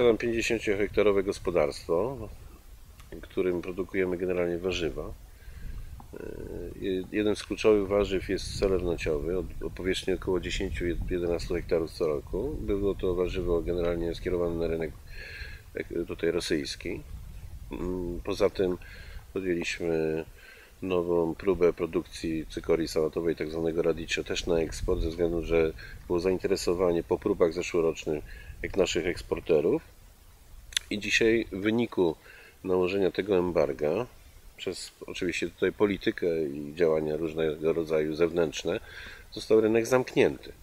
posiadam 50-hektarowe gospodarstwo, w którym produkujemy generalnie warzywa. Jeden z kluczowych warzyw jest selew naciowy o powierzchni około 10-11 hektarów co roku. Było to warzywo generalnie skierowane na rynek tutaj rosyjski. Poza tym podjęliśmy nową próbę produkcji cykorii sałatowej, tak zwanego radicchio, też na eksport, ze względu, że było zainteresowanie po próbach zeszłorocznych jak naszych eksporterów. I dzisiaj w wyniku nałożenia tego embarga, przez oczywiście tutaj politykę i działania różnego rodzaju zewnętrzne, został rynek zamknięty.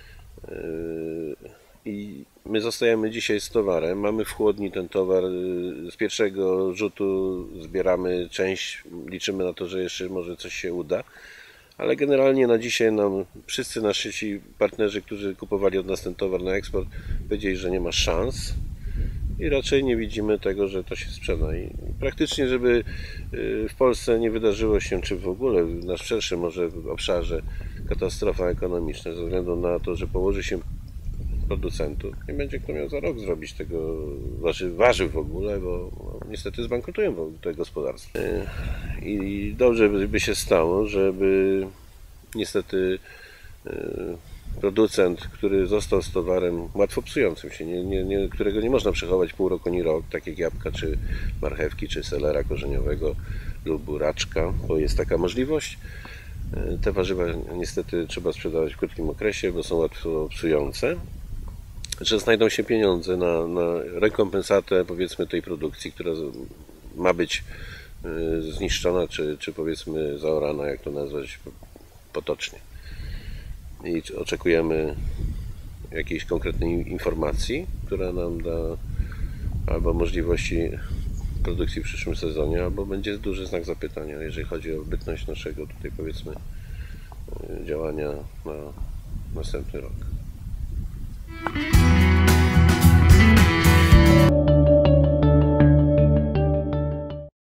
I my zostajemy dzisiaj z towarem, mamy w chłodni ten towar, z pierwszego rzutu zbieramy część, liczymy na to, że jeszcze może coś się uda, ale generalnie na dzisiaj nam wszyscy nasi partnerzy, którzy kupowali od nas ten towar na eksport, powiedzieli, że nie ma szans i raczej nie widzimy tego, że to się sprzeda. I praktycznie, żeby w Polsce nie wydarzyło się, czy w ogóle na szerszym może obszarze katastrofa ekonomiczna, ze względu na to, że położy się producentów, nie będzie kto miał za rok zrobić tego warzyw w ogóle, bo niestety zbankrutują te gospodarstwa. I dobrze by się stało, żeby niestety producent, który został z towarem łatwo psującym się, którego nie można przechować pół roku ani rok, tak jak jabłka, czy marchewki, czy selera korzeniowego lub buraczka, bo jest taka możliwość. Te warzywa niestety trzeba sprzedawać w krótkim okresie, bo są łatwo psujące, że znajdą się pieniądze na rekompensatę, powiedzmy, tej produkcji, która ma być zniszczona, czy powiedzmy zaorana, jak to nazwać potocznie. I oczekujemy jakiejś konkretnej informacji, która nam da albo możliwości produkcji w przyszłym sezonie, albo będzie duży znak zapytania, jeżeli chodzi o bytność naszego tutaj, powiedzmy, działania na następny rok.